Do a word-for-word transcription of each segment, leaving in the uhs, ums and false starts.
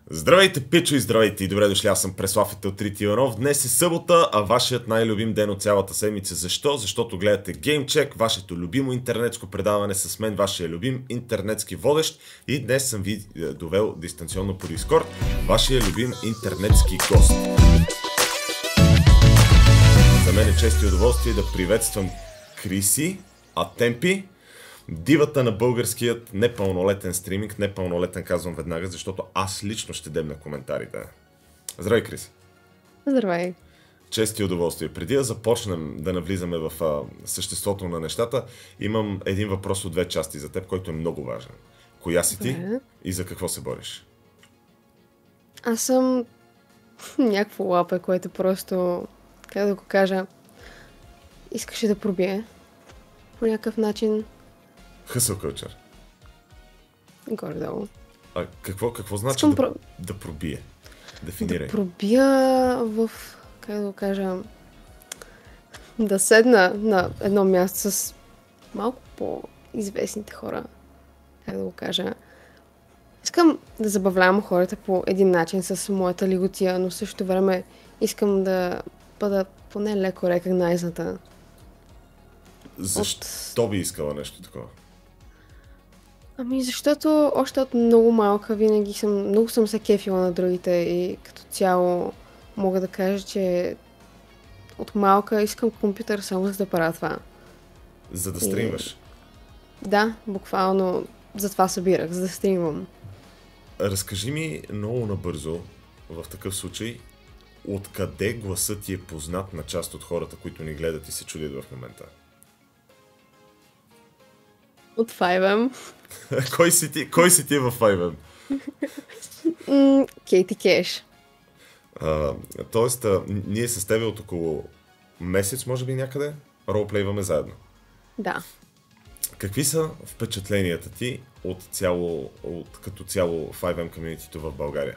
Здравейте, пичо, и здравейте и добре дошли, аз съм Преслав Трити Иванов. Днес е събота, а вашият най-любим ден от цялата седмица. Защо? Защото гледате GameCheck, вашето любимо интернетско предаване с мен, вашия любим интернетски водещ. И днес съм ви довел дистанционно по Discord, вашия любим интернетски гост. За мен е чест и удоволствие да приветствам Криси Атемпи, дивата на българският непълнолетен стриминг. Непълнолетен казвам веднага, защото аз лично ще дебна коментарите. Здравей, Крис. Здравей. Чест и удоволствие. Преди да започнем да навлизаме в а, съществото на нещата, имам един въпрос от две части за теб, който е много важен. Коя си ти Добре. и за какво се бориш? Аз съм някакво лапе, което просто, как да го кажа, искаше да пробие по някакъв начин Hustle culture. горе-долу. А какво, какво значи Искам да, про... да пробие? Дефинирай. да пробия в, как да го кажа, да седна на едно място с малко по-известните хора, как да го кажа. Искам да забавлявам хората по един начин с моята лиготия, но в същото време искам да бъда поне леко рекогнайзната. Защо От... би искала нещо такова? Ами защото още от много малка винаги съм, много съм се кефила на другите и като цяло мога да кажа, че от малка искам компютър само за да правя това. За да И- стримваш. Да, буквално за това събирах, за да стримвам. Разкажи ми много набързо, в такъв случай, откъде гласът ти е познат на част от хората, които ни гледат и се чудят в момента? От файв ем. Кой си ти, кой си ти в файв ем? М, Кейти Кеш. А, тоест, а, ние с тебе от около месец, може би някъде, ролплейваме заедно. Да. Какви са впечатленията ти от цяло, от, като цяло файв ем комьюнитито в България?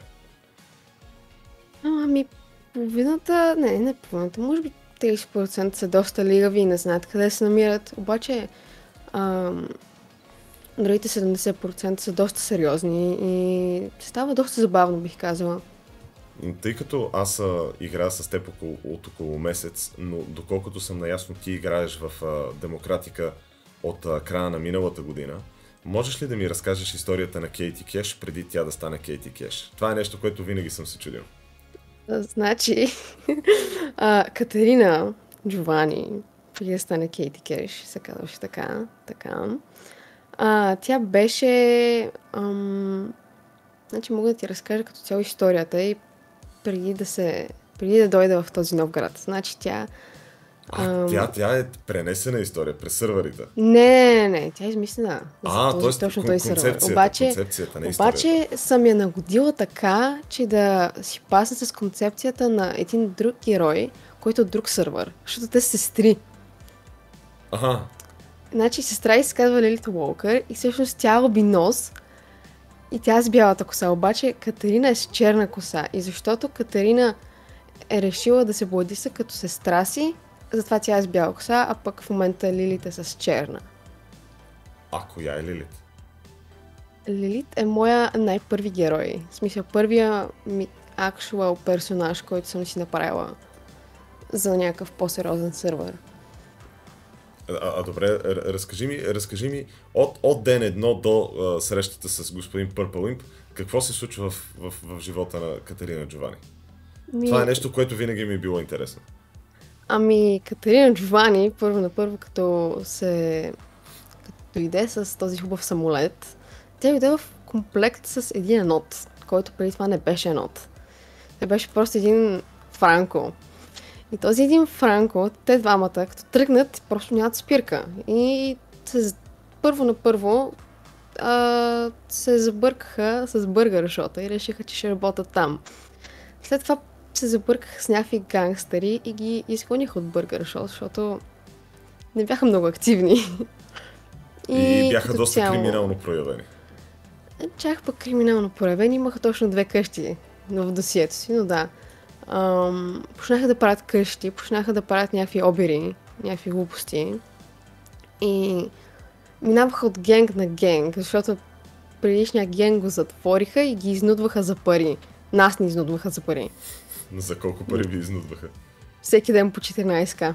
Ами, половината, не, не половината, може би трийсет процента са доста лигави и не знаят къде се намират. Обаче, ам, другите седемдесет процента са доста сериозни и става доста забавно, бих казала. Тъй като аз а, играя с теб около, от около месец, но доколкото съм наясно, ти играеш в а, Демократика от а, края на миналата година, можеш ли да ми разкажеш историята на Кейти Кеш преди тя да стане Кейти Кеш? Това е нещо, което винаги съм се чудил. А, Значи, а, Катерина Джовани, преди да стане Кейти Кеш, се казваше така, така. А, тя беше... Ам, значи мога да ти разкажа като цяло историята и преди да се... преди да дойде в този нов град. Значи тя... А, Ам. тя, тя е пренесена история през сървърите. Не, не, не, тя е измислена. А, За този, т.е. точно кон- този сервер. концепцията, Обаче, концепцията на историята. обаче съм я нагодила така, че да си пасна с концепцията на един друг герой, който е от друг сървър. Защото те са сестри. Аха, Значи сестра й се казва Лилита Уолкър и всъщност тя е албинос и тя е с бялата коса. Обаче Катерина е с черна коса. И защото Катерина е решила да се бладиса като сестра си, затова тя е с бяла коса, а пък в момента Лилит е с черна. а коя е Лилит? Лилит е моя най-първи герой. В смисъл, първия ми actual персонаж, който съм си направила за някакъв по-сериозен сървър. А, а добре, р- разкажи ми, разкажи ми от, от ден едно до а, срещата с господин Purple Imp, какво се случва в, в, в живота на Катерина Джовани? Ми, Това е нещо, което винаги ми е било интересно. Ами, Катерина Джовани, първо на първо, като се... като дойде с този хубав самолет, тя дойде в комплект с един енот, който преди това не беше енот. Той беше просто един Франко. И този един Франко, те двамата, като тръгнат, просто нямат спирка. И се, първо на първо а, се забъркаха с Бъргър Шота и решиха, че ще работят там. След това се забъркаха с някакви гангстери и ги изгониха от Бъргър Шот, защото не бяха много активни. И, и бяха като доста цяло- криминално проявени. Чак пък криминално проявени, имаха точно две къщи в досието си, но да. Ам, почнаха да правят къщи, почнаха да правят някакви обири, някакви глупости. И минаваха от генг на генг, защото предишния ген го затвориха и ги изнудваха за пари. Нас ни изнудваха за пари. За колко пари ви изнудваха? Всеки ден по четиринайсет ка.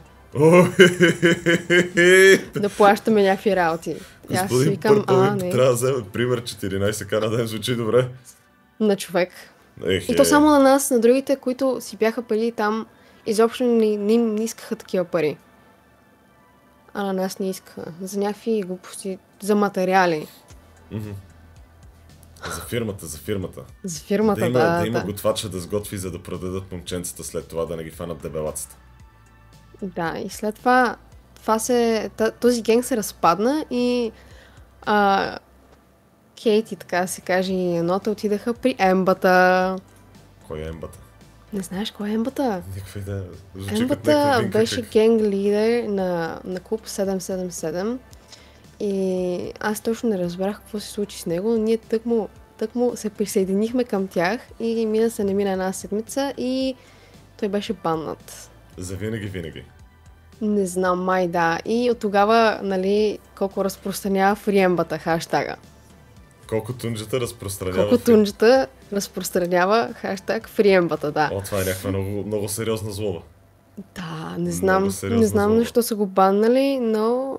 Да плащаме някакви работи. Господин Пърпълник, трябва да вземе пример четиринайсет ка на ден, звучи добре. На човек. Ех, и то само на нас, на другите, които си бяха пари там, изобщо не, не, не искаха такива пари. А на нас не искаха. За някакви глупости, за материали. Mm-hmm. За фирмата, за фирмата. За фирмата, да. Има, да, да има да. готвача да сготви, за да продадат момченцата след това, да не ги фанат дебелацата. Да, и след това, това се, този генг се разпадна и а, Кейти, така да се каже, и Енота отидаха при Ембата. Кой е Ембата? Не знаеш кой е Ембата? Никаква идея. Ембата беше как... генг лидер на, на клуб седем седем седем и аз точно не разбрах какво се случи с него, но ние тъкмо, тъкмо се присъединихме към тях и мина се не мина една седмица и той беше баннат. За винаги, винаги. Не знам, май да. И от тогава, нали, колко разпространява фриембата хаштага. Колко тунджата разпространява... Колко тунджата разпространява хаштаг фриембата, да. О, това е някаква много, много сериозна злоба. Да, не знам, не знам защо са го баннали, но...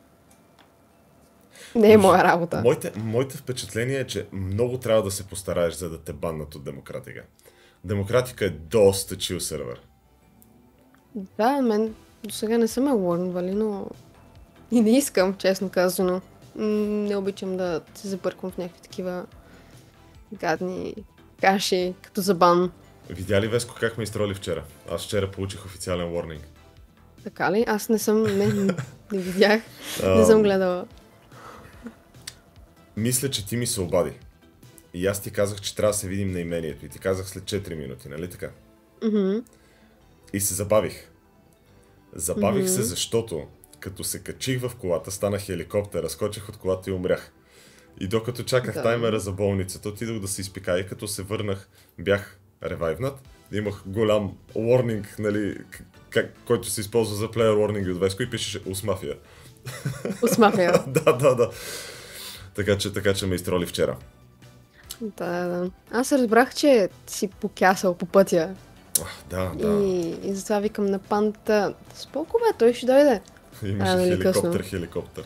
Не е моя работа. Моите, моите впечатление е, че много трябва да се постараеш, за да те баннат от Демократика. Демократика е доста чил сервер. Да, мен до сега не са ме уорнвали, но и не искам, честно казано. Не обичам да се забърквам в някакви такива гадни каши, като за бан. Видя ли, Веско, как ме изтроли вчера? Аз вчера получих официален warning. Така ли? Аз не съм, не, не видях, не съм гледала. Мисля, че ти ми се обади. И аз ти казах, че трябва да се видим на имението. И ти казах след четири минути, нали така? Mm-hmm. И се забавих. Забавих mm-hmm. се, защото като се качих в колата, станах хеликоптера, скочих от колата и умрях. И докато чаках да. таймера за болницата, отидох да се изпикая и като се върнах, бях ревайвнат. Имах голям warning, нали, как, който се използва за player warning от Веско и пишеше Усмафия. Усмафия. да, да, да. Така че, така че ме изтроли вчера. Да, да. Аз разбрах, че си покясал по пътя. Ах, да, да. И, и затова викам на пандата, споко бе, той ще дойде. Имаше а, хеликоптер, късно. хеликоптер.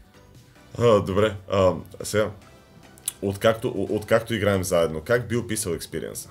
А, добре, а, сега, откакто, откакто играем заедно, как би описал експириенса?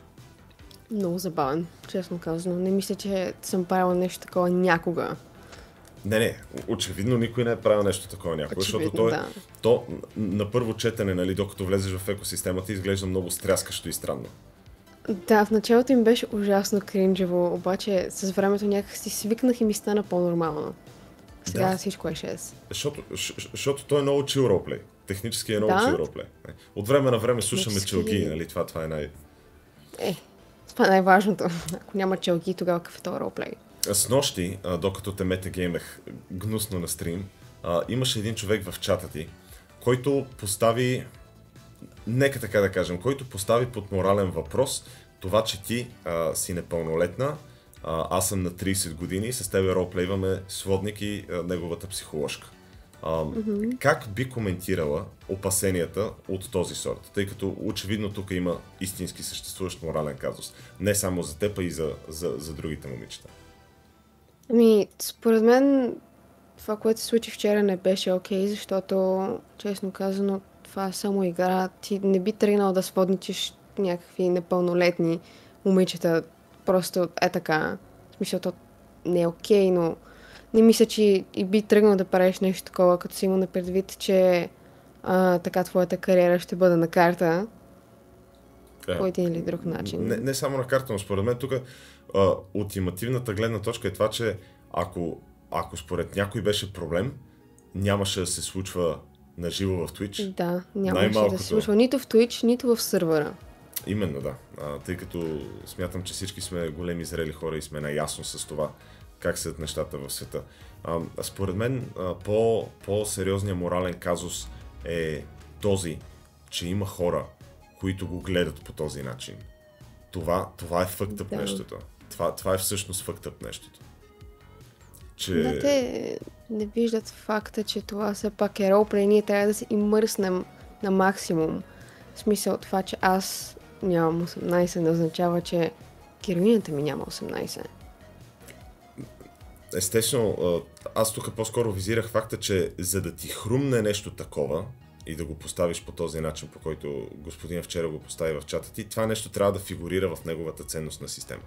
Много забавен, честно казано. Не мисля, че съм правила нещо такова някога. Не, не, очевидно никой не е правил нещо такова някога, очевидно, защото то, е, да. то на първо четене, нали, докато влезеш в екосистемата, изглежда много стряскащо и странно. Да, в началото им беше ужасно кринджево, обаче с времето някак си свикнах и ми стана по-нормално. Сега да. Всичко е шест. Защото, защото той е много chill ролплей. Технически е много да? chill ролплей. От време на време слушаме челги, нали, това, това е най... Е, това е най-важното. Ако няма челги, тогава какъв е това ролплей? С нощи, докато те метагеймех гнусно на стрим, имаше един човек в чата ти, който постави, нека така да кажем, който постави под морален въпрос това, че ти а, си непълнолетна, а, аз съм на трийсет години и с тебе ролплейваме сводник и а, неговата психоложка. А, mm-hmm. Как би коментирала опасенията от този сорт? Тъй като очевидно тук има истински съществуващ морален казус. Не само за теб, а и за, за, за другите момичета. Ами, според мен това, което се случи вчера, не беше окей, okay, защото, честно казано, това е само игра. Ти не би тръгнал да сводничиш някакви непълнолетни момичета. Просто е така. В смисъл, то не е окей, okay, но не мисля, че и би тръгнал да правиш нещо такова, като си има на предвид, че а, така твоята кариера ще бъде на карта. По един или друг начин. Не, не само на карта, но според мен тук ултимативната гледна точка е това, че ако, ако според някой беше проблем, нямаше да се случва наживо в Twitch. Да, нямаше да се случва нито в Twitch, нито в сървъра. Именно, да. А, тъй като смятам, че всички сме големи зрели хора и сме наясно с това как седят нещата в света. А, според мен а, по, по-сериозният морален казус е този, че има хора, които го гледат по този начин. Това, това е фъктъп да. нещото. Това, това е всъщност фъктъп нещото. Че... Да, те не виждат факта, че това все пак е ролплей. Ние трябва да се имърснем на максимум. В смисъл това, че аз нямам осемнайсет, не означава, че героинята ми няма осемнайсет. Естествено, аз тук по-скоро визирах факта, че за да ти хрумне нещо такова и да го поставиш по този начин, по който господин вчера го постави в чата ти, това нещо трябва да фигурира в неговата ценностна система.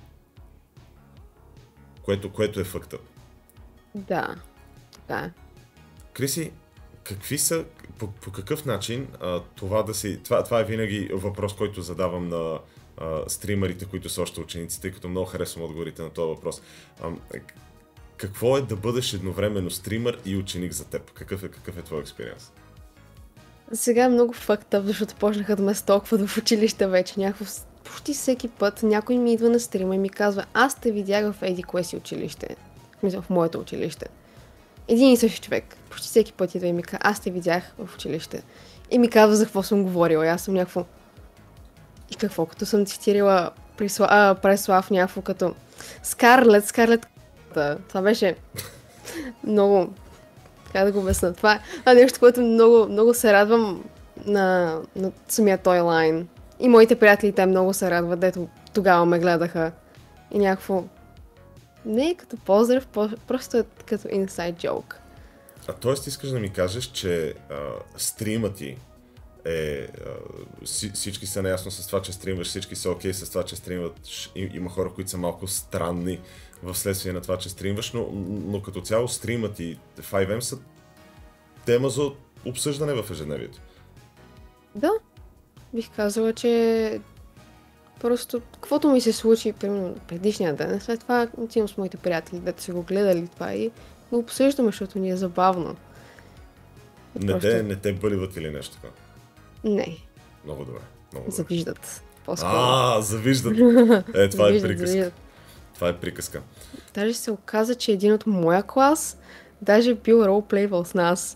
Което, което е факта. Да, така е. Криси, какви са, по, по какъв начин а, това да си... Това, това е винаги въпрос, който задавам на а, стримерите, които са още ученици, тъй като много харесвам отговорите на този въпрос. А, какво е да бъдеш едновременно стример и ученик за теб? Какъв е, какъв е твой експириенс? Сега е много fucked up, защото почнаха да ме стокват в училище вече. Някакво, почти всеки път някой ми идва на стрима и ми казва: аз те видях в еди кое си училище. Мисля, в моето училище. Един и същи човек. Почти всеки път идва и ми казва: аз те видях в училище. И ми казва за какво съм говорила. И аз съм някакво... И какво? Като съм цитирала Присла... а, Преслав някакво като Скарлет, Скарлет. Това беше много... Как да го обясна? Това е нещо, което много, много се радвам на, на самия той лайн. И моите приятели те много се радват, дето тогава ме гледаха. И някакво... Не е като поздрав, просто е като inside joke. А т.е. искаш да ми кажеш, че а, стримът ти е... А, си, всички са наясно с това, че стримваш, всички са окей с това, че стримват. И, има хора, които са малко странни в следствие на това, че стримваш, но, но като цяло стримът и файв ем са тема за обсъждане в ежедневието. Да, бих казала, че просто каквото ми се случи, примерно предишния ден, след това отивам с моите приятели, дето са го гледали това и го обсъждаме, защото ни е забавно. Не, просто... те, не те бъливат или нещо такова? Не. Много добре. Много добре. Завиждат. По-скоро. А, завиждат. Е, това завиждат, е приказка. Завиждат. Това е приказка. Даже се оказа, че един от моя клас даже бил ролплейвал с нас.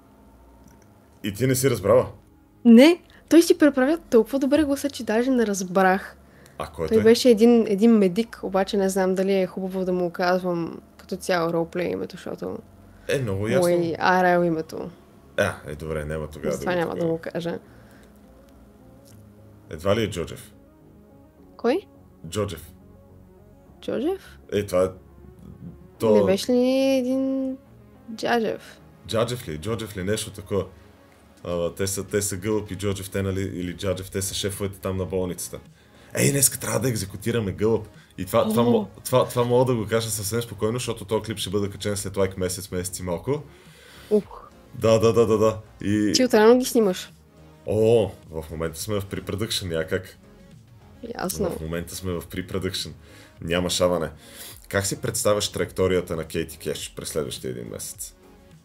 И ти не си разбрала? Не, той си преправя толкова добре гласа, че даже не разбрах. А кой той е? беше един, един медик, обаче не знам дали е хубаво да му казвам като цяло ролплей името, защото е много ясно. мой ар ел името. А, е добре, няма тогава. Това да няма да му кажа. Едва ли е Джоджев? Кой? Джоджев. Джоджев? Е, това е... То... Не беше ли един Джаджев? Джаджев ли? Джоджев ли? Нещо такова. А, те са, те са Гълъб и Джоджев, те нали, или Джаджев, те са шефовете там на болницата. Ей, днеска трябва да екзекутираме Гълъб. И това, това, това, това, това мога да го кажа съвсем спокойно, защото този клип ще бъде качен след лайк месец, месец и малко. Ух. Да, да, да, да, да. И... Ти отрано ги снимаш? О, в момента сме в pre-production, някак. Ясно. В момента сме в pre-production. Няма шаване. Как си представяш траекторията на Кейти Кеш през следващия един месец?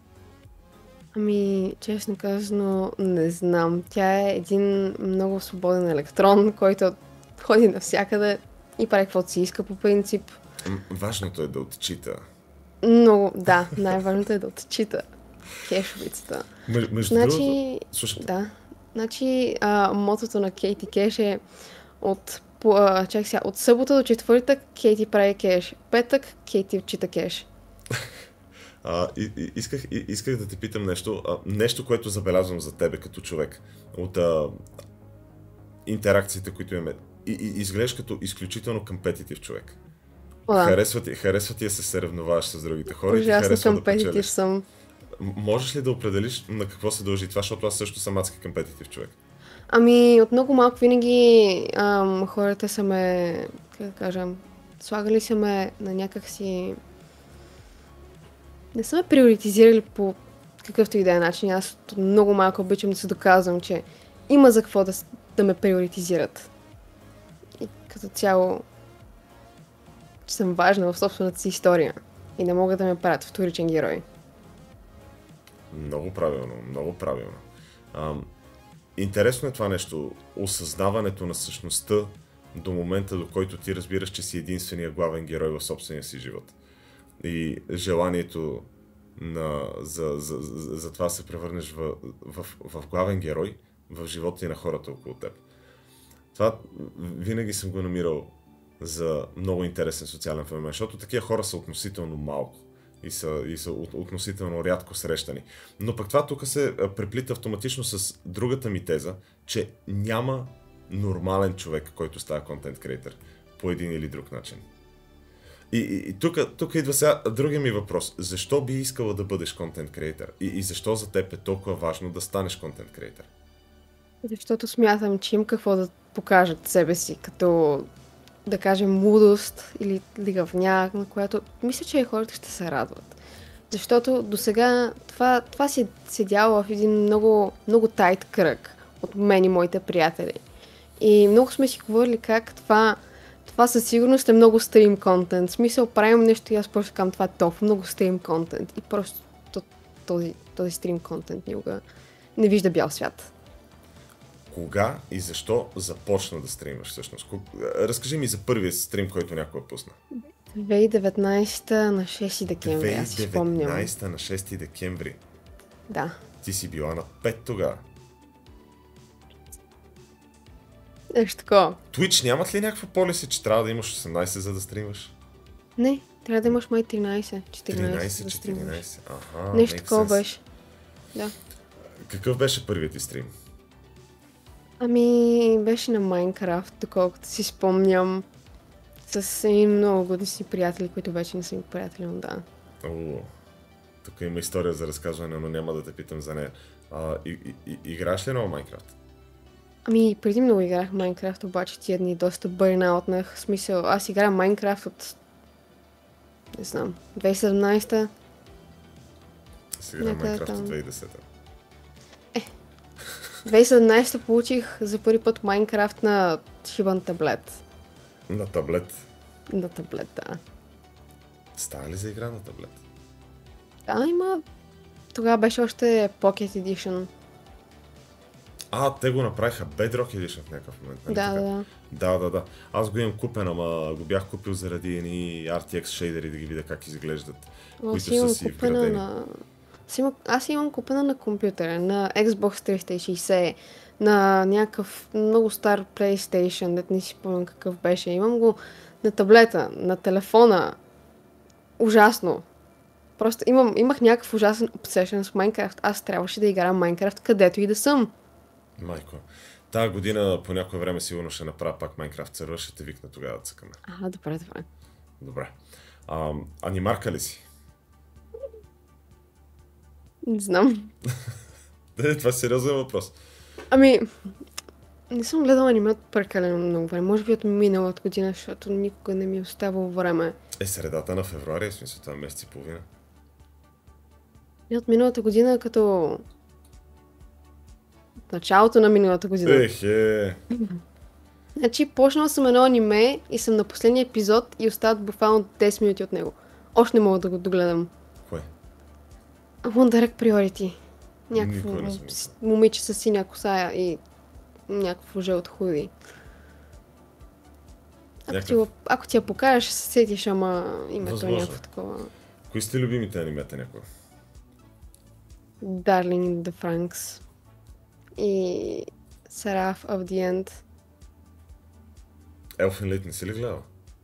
Ами, честно казано, не знам. Тя е един много свободен електрон, който ходи навсякъде и прави каквото си иска по принцип. М- важното е да отчита. Но, да, най-важното е да отчита кешовицата. М- между значи, другото... Слушай. Да. Значи, а, мотото на Кейти Кеш е от, по, а, чак сега, от събота до четвъртък Кейти прави кеш. Петък Кейти отчита кеш. А, и, и, исках, и, исках да те питам нещо, а, нещо, което забелязвам за тебе като човек, от а, интеракциите, които имаме. И, и изглеждаш като изключително компетитив човек. О, Харесва ти, харесва ти да се съревноваваш с другите хора и ти ужасно харесва да компетитив печелиш. съм. М- Можеш ли да определиш на какво се дължи това, защото аз също съм адски компетитив човек? Ами, от много малко винаги ам, хората са ме, как да кажа, слагали са ме на някакси... Не са ме приоритизирали по какъвто и да е начин. Аз от много малко обичам да се доказвам, че има за какво да, да ме приоритизират. И като цяло, че съм важна в собствената си история. И не могат да ме правят вторичен герой. Много правилно, много правилно. Ам, интересно е това нещо, осъзнаването на същността до момента, до който ти разбираш, че си единствения главен герой в собствения си живот. И желанието на, за, за, за, за това се превърнеш в, в, в главен герой в живота и на хората около теб. Това винаги съм го намирал за много интересен социален феномен, защото такива хора са относително малко. и са, и са от, относително рядко срещани. Но пък това тук се преплита автоматично с другата ми теза, че няма нормален човек, който става контент креатор по един или друг начин. И, и, и тук идва сега другия ми въпрос. Защо би искала да бъдеш контент креатор? И, и защо за теб е толкова важно да станеш контент креатор? Защото смятам, че им какво да покажат себе си, като да кажем лудост или лигавняк, на която мисля, че хората ще се радват. Защото до сега това, това си е седяло в един много, много тайт кръг от мен и моите приятели. И много сме си говорили как това, това със сигурност е много стрим контент. В смисъл, правим нещо и аз просто казвам, това е толкова много стрим контент. И просто този, този стрим контент никога не вижда бял свят. Кога и защо започна да стримваш всъщност? Разкажи ми за първия стрим, който някой пусна. две хиляди и деветнадесета на шести декември, аз си спомням. две хиляди и деветнадесета на шести декември? Да. Ти си била на пет тогава. Нещо такова. Twitch нямат ли някаква полиси, че трябва да имаш осемнадесет за да стримваш? Не, трябва да имаш май тринадесет, четиринадесет. тринадесет, четиринадесет. Аха, нещо такова беше. Да. Какъв беше първият ти стрим? Ами, беше на Майнкрафт, доколкото си спомням. С един много години си приятели, които вече не са ми приятели, но да. О, тук има история за разказване, но няма да те питам за нея. А, и, и, и, играеш ли много Майнкрафт? Ами, преди много играх Майнкрафт, обаче тия дни доста бърнаутнах. В смисъл, аз играя Майнкрафт от... не знам, две хиляди и седемнадесета. Аз играя Майнкрафт от две хиляди и десета. Е, две хиляди и седемнадесета получих за първи път Майнкрафт на шибан таблет. На таблет? На таблет, да. Става ли за игра на таблет? Да, има... Тогава беше още Pocket Edition. А, те го направиха Bedrock Edition в някакъв момент. Да, да, да. Да, да, да. Аз го имам купен, ама го бях купил заради едни Ар Ти Екс шейдери да ги видя как изглеждат. О, които си имам са си купена вградени. на... Си аз имам купена на компютъра, на Xbox триста и шейсет, на някакъв много стар PlayStation, дет не си спомням какъв беше. Имам го на таблета, на телефона. Ужасно. Просто имам, имах някакъв ужасен обсешен с Майнкрафт. Аз трябваше да играя Майнкрафт където и да съм. Майко. Тая година по някое време сигурно ще направя пак Майнкрафт сервер, ще те викна тогава да цъкаме. А, добре, добре. Добре. А, анимарка ли си? Не знам. Да, това е сериозен въпрос. Ами, не съм гледала аниме от прекалено много време. Може би от миналата година, защото никога не ми е оставало време. Е, средата на февруари, в смисъл това е месец и половина. И от миналата година, като... от началото на миналата година. Ехе! Значи, почнала съм едно аниме и съм на последния епизод и остават буквално десет минути от него. Още не мога да го догледам. Кое? One Direct Priority. Някакво Никога не съм с- момиче с синя коса и някакво жълто худи. Ако, Някакъв- ти, го- ако ти я покажеш, ще се сетиш, ама името е Възможно. някакво такова. Кои сте любимите анимета някога? Darling in the Franxx и Seraph of the End. Elfen Lied не си ли гледала?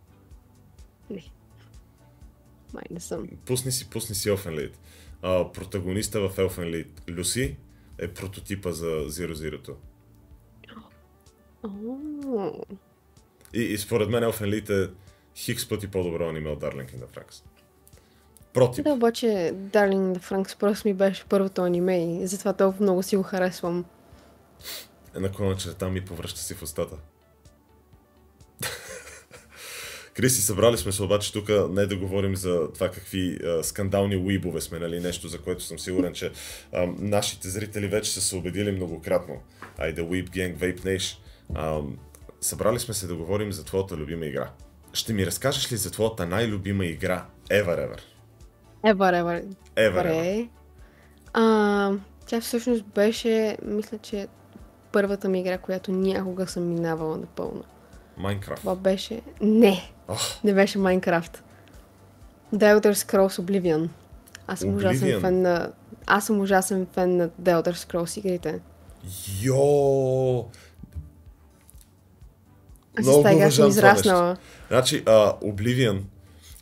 Май не съм. Пусни си, пусни си Elfen Lied. А, протагониста в Elfen Lied, Люси, е прототипа за Zero Zero-то. О, И, и според мен Elfen Lied е хикс пъти по-добро аниме от Darling in the Franxx. Против. да, обаче Darling in the Franxx просто ми беше първото аниме и затова толкова много си го харесвам. Една клона черта ми повръща си в устата. Криси, събрали сме се обаче тук не да говорим за това какви а, скандални уибове сме, нали, нещо, за което съм сигурен, че а, нашите зрители вече са се убедили многократно. Айде, Weeb Gang, Vape Nation. А, събрали сме се да говорим за твоята любима игра. Ще ми разкажеш ли за твоята най-любима игра ever ever? Ever, ever. Ever ever. Добре. А, тя всъщност беше, мисля, че първата ми игра, която някога съм минавала напълно. Майнкрафт. Това беше... Не! Ох, Не беше Майнкрафт. The Elder Scrolls Oblivion. Аз съм Oblivion? ужасен фен на... Аз съм ужасен фен на The Elder Scrolls игрите. йо! Аз Много с тая игра съм уважавам това израснала. Значи, а, Oblivion,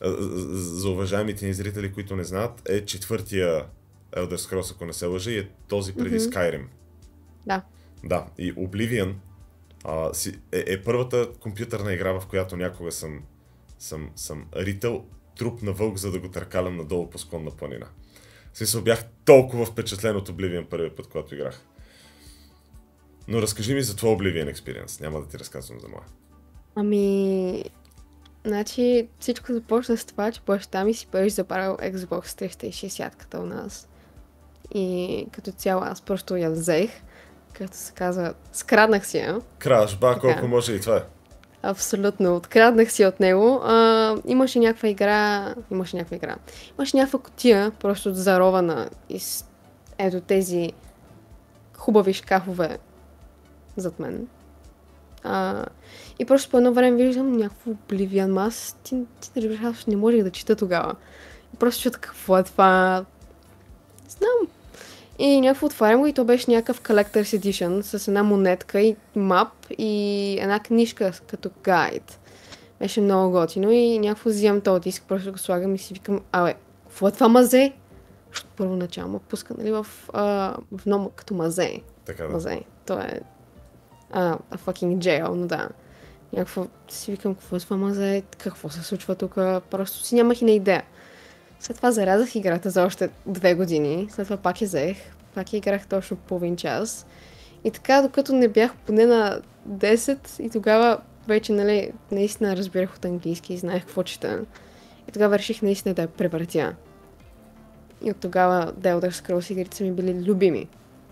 За уважаемите ни зрители, които не знаят, е четвъртия Elder Scrolls, ако не се лъжа, и е този преди mm-hmm. Skyrim. Да. Да, и Oblivion а, си, е, е първата компютърна игра, в която някога съм, съм, съм ритал труп на вълк, за да го търкалям надолу по склонна планина. В смисъл, бях толкова впечатлен от Oblivion първият път, когато играх. Но разкажи ми за твой Oblivion experience, няма да ти разказвам за моя. Ами... Значи всичко започна с това, че баща ми си беше забравил Xbox триста и шейсет-ката у нас. И като цяло аз просто я взех, както се казва, скраднах си я. Краш, ба, колко може и това е. Абсолютно, откраднах си от него. А, имаше някаква игра, имаше някаква игра. Имаше някаква кутия, просто зарована из ето тези хубави шкафове зад мен. А, и просто по едно време виждам някакво Oblivion, ма аз ти, ти не разбираш, аз не можех да чета тогава. И просто чута какво е това. Знам. И някакво отварям го и то беше някакъв Collector's Edition с една монетка и мап и една книжка като гайд. Беше много готино и някакво взимам този диск, просто го слагам и си викам, абе, какво е това мазе? Защото първоначално пуска, нали, в, а, в много като мазе. Така да. Мазе. То е а, a fucking jail, но да. Някакво си викам, какво е това мазе, какво се случва тук, просто си нямах и на идея. След това зарязах играта за още две години, след това пак я взех, пак я играх точно половин час. И така, докато не бях поне на десет и тогава вече, нали, наистина разбирах от английски и знаех какво чета. И тогава реших наистина да я превъртя. И от тогава The Elder Scrolls игрите са ми били любими.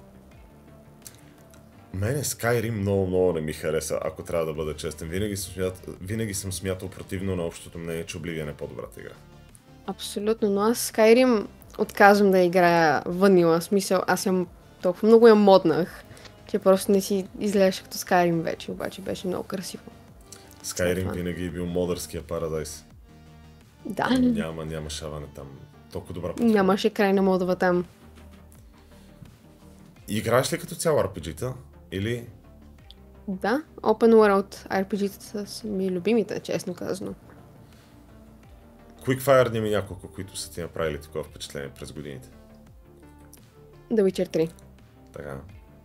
Мене Skyrim много, много не ми хареса, ако трябва да бъда честен. Винаги съм, смят... Винаги съм смятал противно на общото мнение, че Oblivion е по-добрата игра. Абсолютно, но аз Skyrim отказвам да играя ванила. В смисъл, аз съм толкова много я моднах, че просто не си изглеждаш като Skyrim вече, обаче беше много красиво. Skyrim винаги е бил модърския парадайс. Да. Няма, няма шаване там. Толкова добра подхода. Нямаше край на модова там. Играеш ли като цяло ар пи джи-та? Или... Да, Open World ар пи джи-та са ми любимите, честно казано. Quickfire има няколко, които са ти направили такова впечатление през годините. The Witcher три. Така.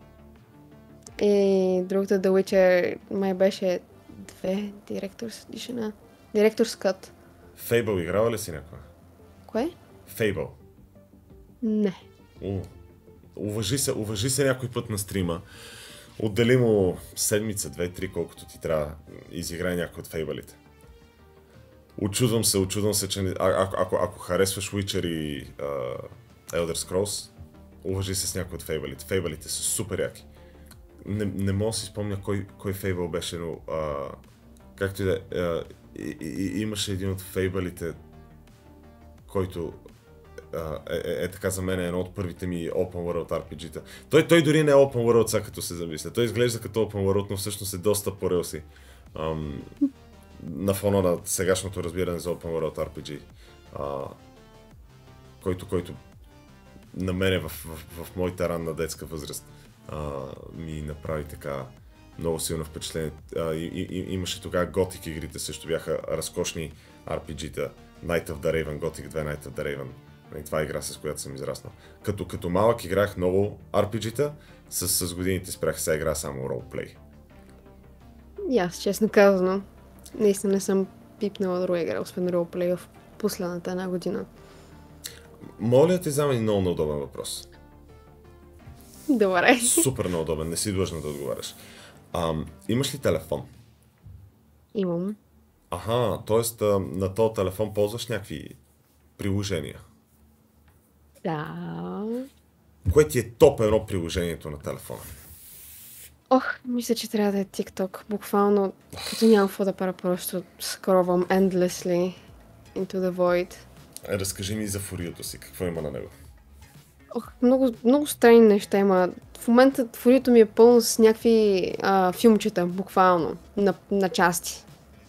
И другото The Witcher май беше две Director's Edition. Director's Cut. Fable играла ли си някога? Кое? Fable. Не. У, уважи се, уважи се някой път на стрима. Отдели му седмица, две, три, колкото ти трябва. Изиграй някой от фейбалите. Очудвам се, очудвам се, че а, ако, ако, ако харесваш Witcher и uh, Elder Scrolls, уважи се с някой от фейбалите. Фейбалите са супер яки. Не, не мога да си спомня кой, кой фейбъл беше, но uh, както и да uh, и, и, имаше един от фейбалите, който uh, е, е, е така за мен е едно от първите ми Open World ар пи джи-та. Той, той дори не е Open World, сега като се замисля. Той изглежда като Open World, но всъщност е доста по релси. Um, на фона на сегашното разбиране за Open World ар пи джи, а, който, който на мене в, в, в моята ранна детска възраст а, ми направи така много силно впечатление. А, и, и, имаше тогава Gothic игрите, също бяха разкошни ар пи джи-та. Night of the Raven, Gothic две, Night of the Raven. И това е игра, с която съм израснал. Като, като малък играх много ар пи джи-та, с, с годините спрях сега игра само ролплей. И аз, честно казано, наистина не съм пипнала друга игра, освен ролплей в последната една година. Моля да ти задам един много неудобен въпрос. Добре. Супер неудобен, не си длъжна да отговаряш. Ам, имаш ли телефон? Имам. Аха, т.е. на този телефон ползваш някакви приложения. Да. Кое ти е топ едно приложението на телефона? Ох, мисля, че трябва да е TikTok. Буквално, като нямам какво да правя, просто скровам endlessly into the void. Разкажи ми за фуриото си, какво има на него? Ох, много, много странни неща има. В момента фуриото ми е пълно с някакви а, филмчета, буквално, на, на части.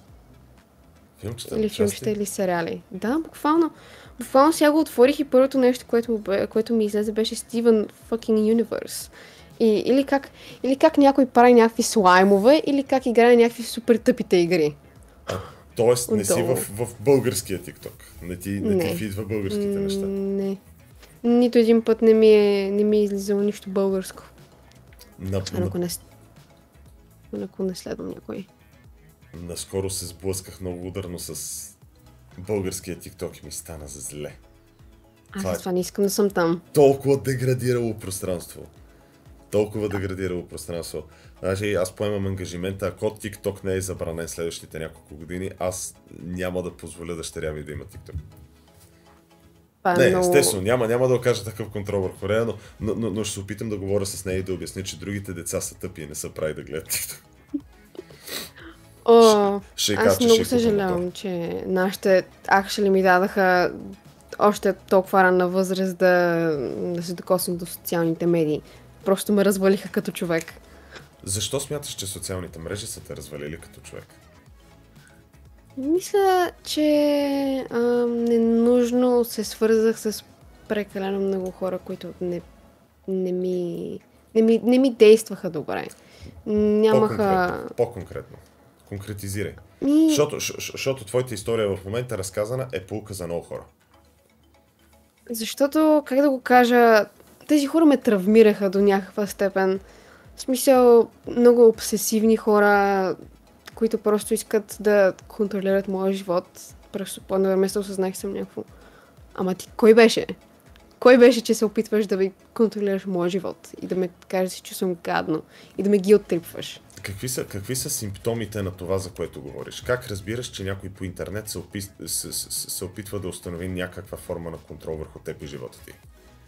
Филмчета Или на филмчета, части? или сериали. Да, буквално. Буквално сега го отворих и първото нещо, което, което ми излезе, беше Steven fucking Universe. И, или, как, или как някой прави някакви слаймове, или как играе някакви супер тъпите игри. А, Тоест не си в, отдолу. в българския TikTok. Не ти, не ти Не. фидва българските М, неща. Не. Нито един път не ми е, не ми е излизало нищо българско. На, Освен на, ако не, ако не следвам някой. наскоро се сблъсках много ударно с българския TikTok и ми стана за зле. Аз Това е за това не искам да съм там. толкова деградирало пространство. Толкова деградирало пространство. Значи аз поемам ангажимента, ако TikTok не е забранен следващите няколко години, аз няма да позволя дъщеря ми да има TikTok. Това е Не, много... естествено, няма, няма да окажа такъв контрол върху нея, но, но, но, но ще се опитам да говоря с нея и да обясня, че другите деца са тъпи и не са прави да гледат TikTok. О, Ще й аз кажа, че много ще й купа съжалявам, мотор. че нашите акшели ми дадаха още толкова ранна възраст да, да се докосна до социалните медии. Просто ме развалиха като човек. Защо смяташ, че социалните мрежи са те развалили като човек? Мисля, че а, ненужно се свързах с прекалено много хора, които не, не, ми, не, ми, не ми действаха добре. Нямаха... По-конкретно. По-конкретно. Конкретизирай. Ми... Защото, щ- щ- защото твоята история в момента разказана е пулка за много хора. Защото, как да го кажа, тези хора ме травмираха до някаква степен. В смисъл, много обсесивни хора, които просто искат да контролират моя живот. Просто по едно време се осъзнах, съм някакво. Ама ти кой беше? Кой беше, че се опитваш да ми контролираш моя живот и да ме кажеш, че съм гадно и да ме ги оттрипваш? Какви са, какви са симптомите на това, за което говориш? Как разбираш, че някой по интернет се, опис... се, се, се опитва да установи някаква форма на контрол върху теб и живота ти?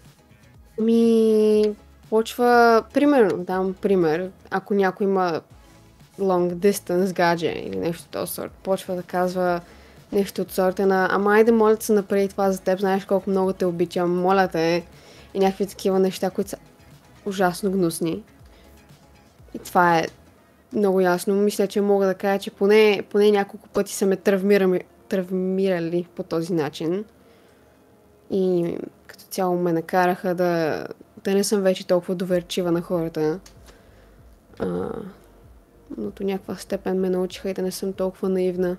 Ми, почва, примерно, дам пример, ако някой има long distance гадже или нещо от този сорт, почва да казва нещо от сорта на ама айде моля те се направи това за теб, знаеш колко много те обичам, моля те и някакви такива неща, които са ужасно гнусни. И това е много ясно. Мисля, че мога да кажа, че поне, поне няколко пъти са ме травмирали, травмирали по този начин. И като цяло ме накараха да, да не съм вече толкова доверчива на хората. А, но до някаква степен ме научиха и да не съм толкова наивна.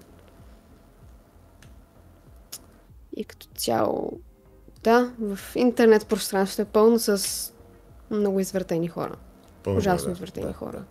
И като цяло, да, в интернет пространството е пълно с много извъртени хора. Пълно, Ужасно да, извъртени да. хора.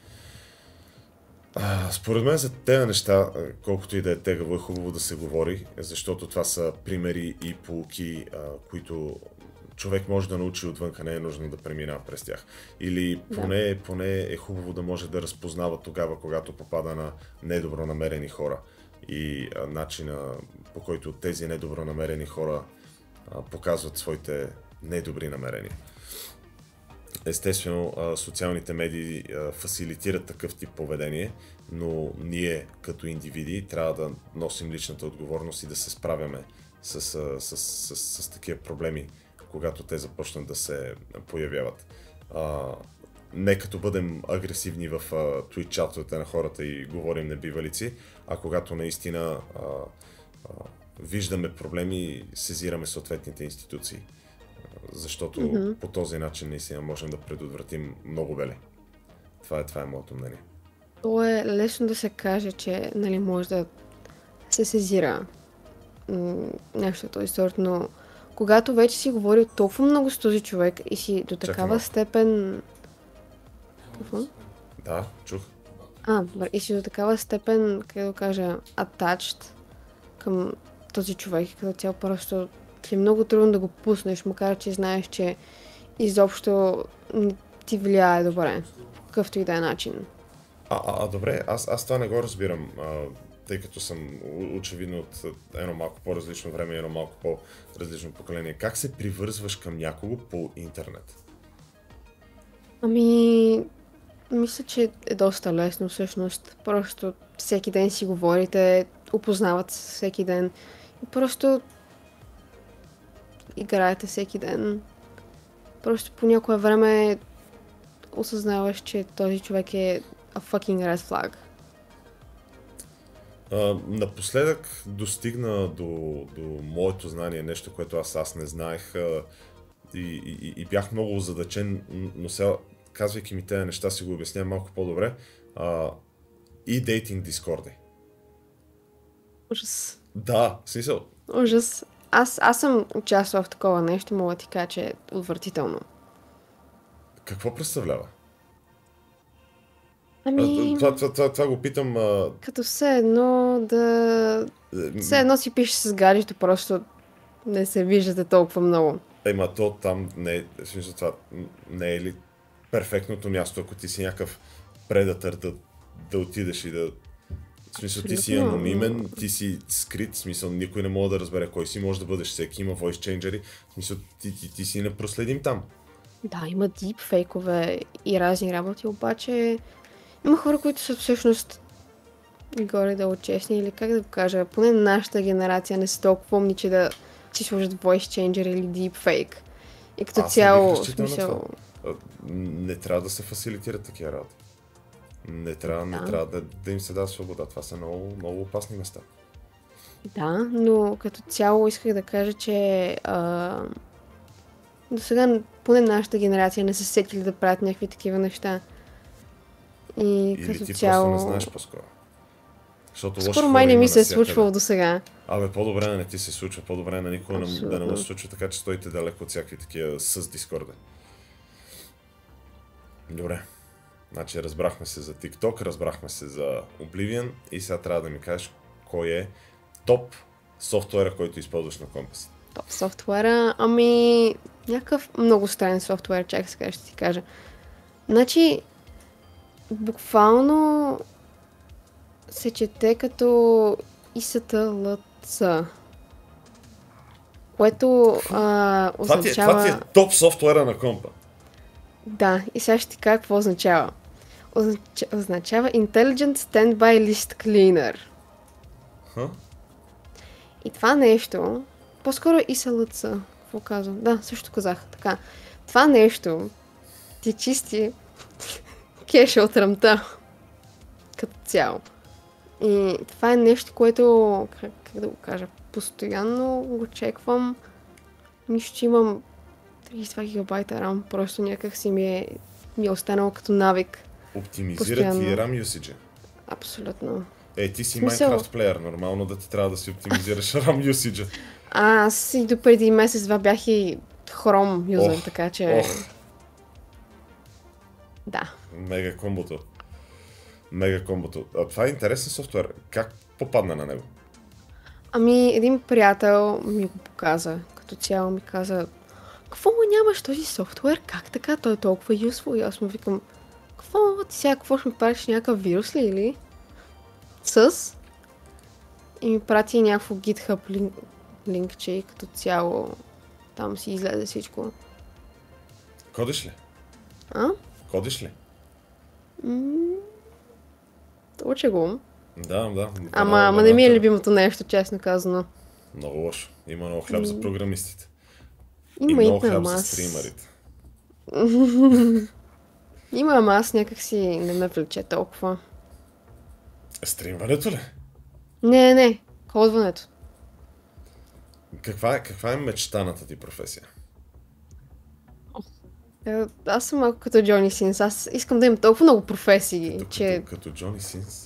А, според мен за тези неща, колкото и да е тегаво, е хубаво да се говори, защото това са примери и поуки, а, които човек може да научи отвънка, не е нужно да преминава през тях. Или поне, да. поне е хубаво да може да разпознава тогава, когато попада на недобронамерени хора и а, начина, по който тези недобронамерени хора а, показват своите недобри намерения. Естествено, социалните медии фасилитират такъв тип поведение, но ние като индивиди трябва да носим личната отговорност и да се справяме с, с, с, с, с такива проблеми, когато те започнат да се появяват. А, не като бъдем агресивни в Twitch чатовете на хората и говорим небивалици, а когато наистина а, а, виждаме проблеми, сезираме съответните институции. Защото mm-hmm. по този начин наистина можем да предотвратим много беле. Това е, това е моето мнение. То е лесно да се каже, че нали, може да се сезира м- нещо от този сорт, но когато вече си говорил толкова много с този човек и си до такава Чакай, степен... Какво? Да, чух. А, добре, и си до такава степен, как да кажа, attached към този човек, като цяло просто ти е много трудно да го пуснеш, макар че знаеш, че изобщо не ти влияе добре, по какъвто и да е начин. А, а, а добре, аз, аз това не го разбирам, а, тъй като съм очевидно от едно малко по-различно време и едно малко по-различно поколение. Как се привързваш към някого по интернет? Ами, мисля, че е доста лесно всъщност. Просто всеки ден си говорите, опознават се всеки ден и просто играете всеки ден. Просто по някое време осъзнаваш, че този човек е a fucking red flag. А, напоследък достигна до, до моето знание нещо, което аз, аз не знаех а, и, и, и бях много озадачен, но сега, казвайки ми тези неща, си го обяснявам малко по-добре. А, и дейтинг дискорди. Ужас. Да, в смисъл. Ужас. Аз, аз съм участвала в такова нещо, мога да ти кажа, че е отвратително. Какво представлява? А, Ами, това, това, това, това го питам... А... като все едно да... Все едно си пише с гаджето, просто не се виждате толкова много. Ема то там не е... В смисъл, това не е ли перфектното място, ако ти си някакъв предатър да, да отидеш и да... В смисъл, ти си Абсолютно. анонимен, ти си скрит, в смисъл, никой не може да разбере кой си, може да бъдеш всеки, има voice changeri, в смисъл, ти, ти, ти си непроследим там. Да, има дипфейкове и разни работи, обаче има хора, които са всъщност горе-долу честни, или как да го кажа, поне нашата генерация не са толкова умни, че да си сложат voice changer или deepfake. И като Аз не цяло, бих в разчитал на смисъл, това. А, Не трябва да се фасилитират такива работи. Не трябва, не Да. трябва да, да им се дава свобода. Това са много, много опасни места. да, но като цяло исках да кажа, че а, до сега поне нашата генерация не са сетили да правят някакви такива неща. И Или като ти цяло... просто не знаеш по-скоро. Защото лоши Скоро хора май не има ми се е навсякъде. случвало до сега. Абе, по-добре да не ти се случва, по-добре на никога не- да не Абсолютно. му се случва, така че стоите далеко от всякакви такива с Дискорда. Добре. Значи разбрахме се за TikTok, разбрахме се за Oblivion и сега трябва да ми кажеш кой е топ софтуера, който използваш на компа си. Топ софтуера, ами някакъв много странен софтуер, чакай сега ще ти кажа. Значи, буквално се чете като ИСТЛЦ, което а, Това ти, е, означава... това ти е топ софтуера на компа. Да, и сега ще ти кажа какво означава. Означ... Означава Intelligent Standby List Cleaner. Ха? И това нещо, по-скоро ИСЛЦ, какво казвам? Да, също казах, така. Това нещо ти чисти кеша от ръмта, като цяло. И това е нещо, което, как, как да го кажа, постоянно го чеквам. Нищо, че имам трийсет и два гигабайта RAM, просто някак си ми е, ми е останало като навик. Оптимизира ти Постоянно. RAM usage. Абсолютно. Е, ти си Смисъл- Minecraft плеер, нормално да ти трябва да си оптимизираш RAM usage. А, аз и допреди месец-два бях и Chrome юзър, Ох, така че... Ох, Да. мега комбото. Мега комбото. А това е интересен софтуер. Как попадна на него? Ами, един приятел ми го показа. Като цяло ми каза, какво му нямаш този софтуер? Как така? Той е толкова useful. И аз му викам, какво ти сега, какво ще ми правиш, някакъв вирус ли или? С? И ми прати някакво GitHub линк, линкче и като цяло там си излезе всичко. Кодиш ли? А? Кодиш ли? Уче го. Да, да. Ама, ама не ми е любимото нещо, честно казано. Много лошо. Има много хляб за програмистите. И Има и много хляб там за аз. стримерите. Има, ама аз някакси не ме влече толкова. Стримването ли? Не, не, кодването. Каква е, каква е мечтаната ти професия? Е, Аз съм малко като Джони Синс. Аз искам да имам толкова много професии, Като, че... като, като Джони Синс?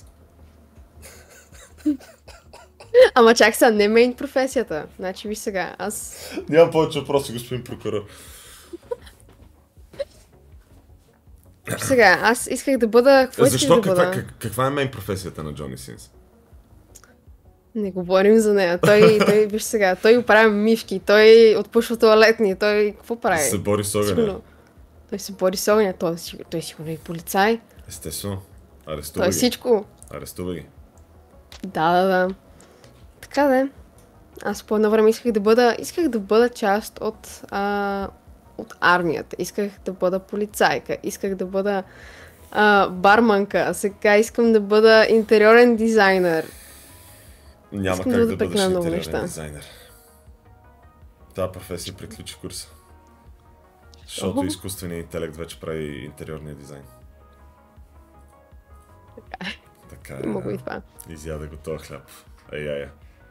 Ама чак сега, не мейн професията. Значи виж сега, аз... Нямам повече въпроси, господин прокурор. Сега, аз исках да бъда... Какво исках Защо? да Каква, бъда? как, каква е мейн професията на Джони Синс? Не говорим за нея. Той, той, виж сега, той оправя мивки, той отпушва тоалетни, той какво прави? Се бори с огъня. Сигурно. Той се бори с огъня, той, е сигур- той е сигурно и полицай. Естествено. Той Арестувай е ги. всичко. Арестувай ги. Да, да, да. Така да е. Аз по едно време исках да бъда, исках да бъда част от, а, от армията. Исках да бъда полицайка. Исках да бъда а, барманка. А сега искам да бъда интериорен дизайнер. Няма Искам как да да бъдеш допекна много интериорен неща. дизайнер. Тази професия приключи курса. Защото Охо. изкуственият интелект вече прави интериорния дизайн. Така е. Така е. Има го и това. Изяда го този хляб. Ей, ай, ай.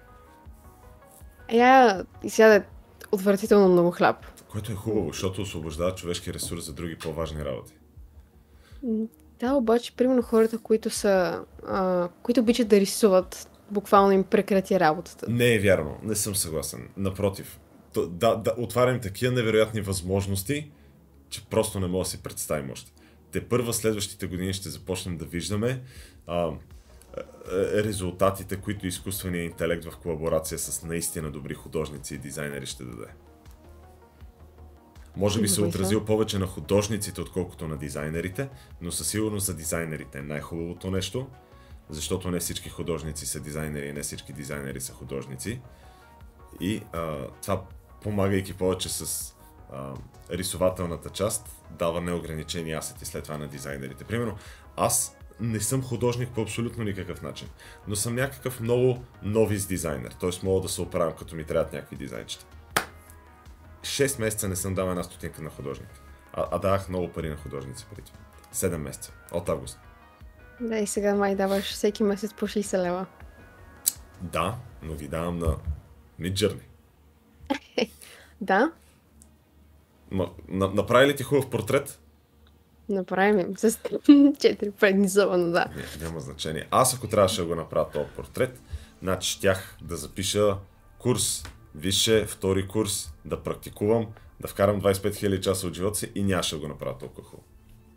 А я изяде отвратително много хляб. Което е хубаво, защото освобождава човешки ресурс за други по-важни работи. Да, обаче, примерно хората, които са, а, които обичат да рисуват, буквално им прекрати работата. Не е вярно, не съм съгласен. Напротив, да, да отварям такива невероятни възможности, че просто не мога да си представим още. Те първа следващите години ще започнем да виждаме а, резултатите, които изкуственият интелект в колаборация с наистина добри художници и дизайнери ще даде. Може би се отразил повече на художниците, отколкото на дизайнерите, но със сигурност за дизайнерите е най-хубавото нещо, защото не всички художници са дизайнери и не всички дизайнери са художници. И а, това, помагайки повече с а, рисователната част, дава неограничени асети след това на дизайнерите. Примерно, аз не съм художник по абсолютно никакъв начин, но съм някакъв много новиз дизайнер, т.е. мога да се оправям, като ми трябват някакви дизайнчета. шест месеца не съм дал една стотинка на художник, а, а давах много пари на художници преди това. седем месеца, от август. Да, и сега май даваш всеки месец по шейсет лева. Да, но ги давам на Midjourney. Да, Ма, на, направи ли ти хубав портрет? направим с четири предни зъба, но да. Не, няма значение. Аз ако трябваше да го направя този портрет, значи щях да запиша курс, висше, втори курс, да практикувам, да вкарам двайсет и пет хиляди часа от живота си и нямаше да го направя толкова хубаво.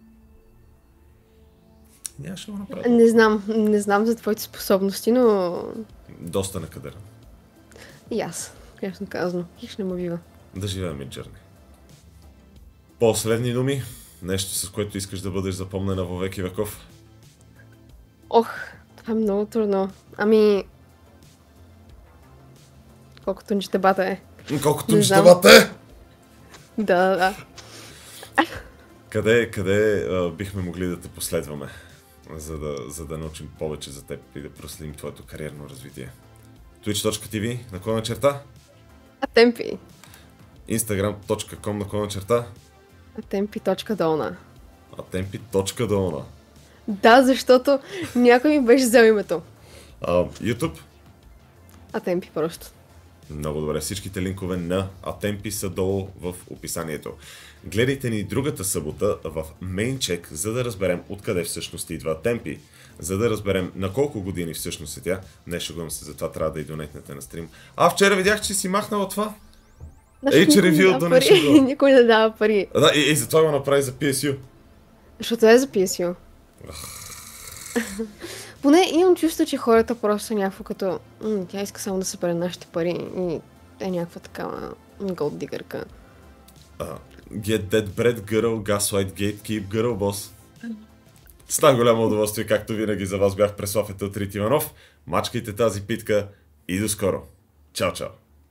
Нямаше да го направя. Не знам, не знам за твоите способности, но Доста накадърен. и аз, ясно казано, хищ не му бива. Да живеем Midjourney. Последни думи, нещо с което искаш да бъдеш запомнена във веки веков. Ох, това е много трудно. Ами... Колкото нищебата е. Колкото Не нещевата е! Да, да, да. Къде, къде а, бихме могли да те последваме, за да, за да научим повече за теб и да проследим твоето кариерно развитие? Twitch точка ти ви наклона черта, Атемпи. Instagram точка ком наклона черта, Атемпи точка долна. Атемпи точка долна. Да, защото някой ми беше взел името. А, YouTube? Атемпи просто. Много добре, всичките линкове на Атемпи са долу в описанието. Гледайте ни другата събота в Maincheck, за да разберем откъде всъщност идва Атемпи. За да разберем на колко години всъщност е тя. Не шегувам се, затова трябва да и донетнете на стрим. А, вчера видях, че си махнала това. Значи, Ей, че никой не ревю дава да не пари. шегувам. Никой не дава пари. А, да, и, и затова го направи за пи ес ю. Защото е за пи ес ю. Поне имам чувство, че хората просто са някакво като м, тя иска само да събере нашите пари и е някаква такава голд дигърка. Uh, get that bread girl, gaslight gatekeep girl, boss. С най-голямо удоволствие, както винаги за вас бях Преслав Етелтрит Иванов. Мачкайте тази питка и до скоро. Чао, чао.